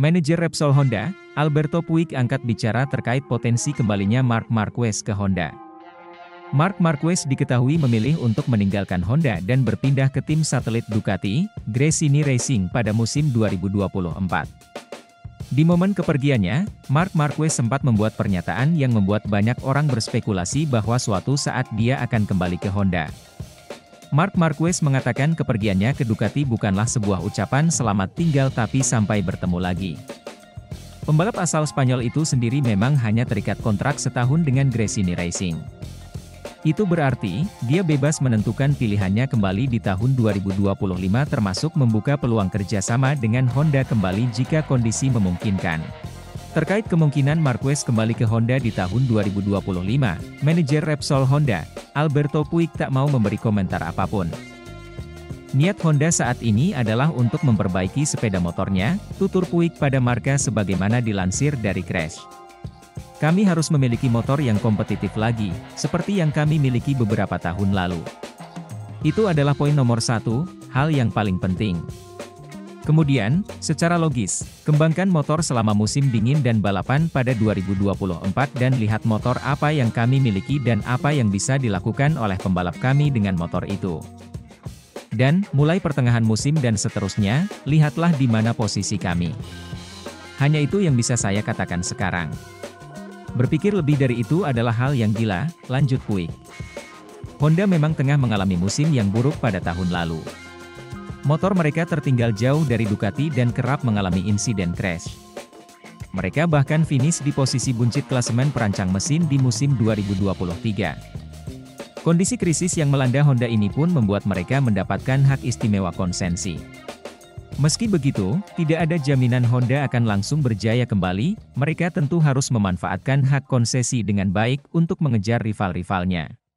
Manajer Repsol Honda, Alberto Puig angkat bicara terkait potensi kembalinya Marc Marquez ke Honda. Marc Marquez diketahui memilih untuk meninggalkan Honda dan berpindah ke tim satelit Ducati, Gresini Racing pada musim 2024. Di momen kepergiannya, Marc Marquez sempat membuat pernyataan yang membuat banyak orang berspekulasi bahwa suatu saat dia akan kembali ke Honda. Marc Marquez mengatakan kepergiannya ke Ducati bukanlah sebuah ucapan selamat tinggal tapi sampai bertemu lagi. Pembalap asal Spanyol itu sendiri memang hanya terikat kontrak setahun dengan Gresini Racing. Itu berarti, dia bebas menentukan pilihannya kembali di tahun 2025 termasuk membuka peluang kerjasama dengan Honda kembali jika kondisi memungkinkan. Terkait kemungkinan Marquez kembali ke Honda di tahun 2025, manajer Repsol Honda, Alberto Puig tak mau memberi komentar apapun. Niat Honda saat ini adalah untuk memperbaiki sepeda motornya, tutur Puig pada Marca sebagaimana dilansir dari Crash. Kami harus memiliki motor yang kompetitif lagi, seperti yang kami miliki beberapa tahun lalu. Itu adalah poin nomor satu, hal yang paling penting. Kemudian, secara logis, kembangkan motor selama musim dingin dan balapan pada 2024 dan lihat motor apa yang kami miliki dan apa yang bisa dilakukan oleh pembalap kami dengan motor itu. Dan, mulai pertengahan musim dan seterusnya, lihatlah di mana posisi kami. Hanya itu yang bisa saya katakan sekarang. Berpikir lebih dari itu adalah hal yang gila, lanjut Puig. Honda memang tengah mengalami musim yang buruk pada tahun lalu. Motor mereka tertinggal jauh dari Ducati dan kerap mengalami insiden crash. Mereka bahkan finish di posisi buncit klasemen perancang mesin di musim 2023. Kondisi krisis yang melanda Honda ini pun membuat mereka mendapatkan hak istimewa konsensi. Meski begitu, tidak ada jaminan Honda akan langsung berjaya kembali, mereka tentu harus memanfaatkan hak konsesi dengan baik untuk mengejar rival-rivalnya.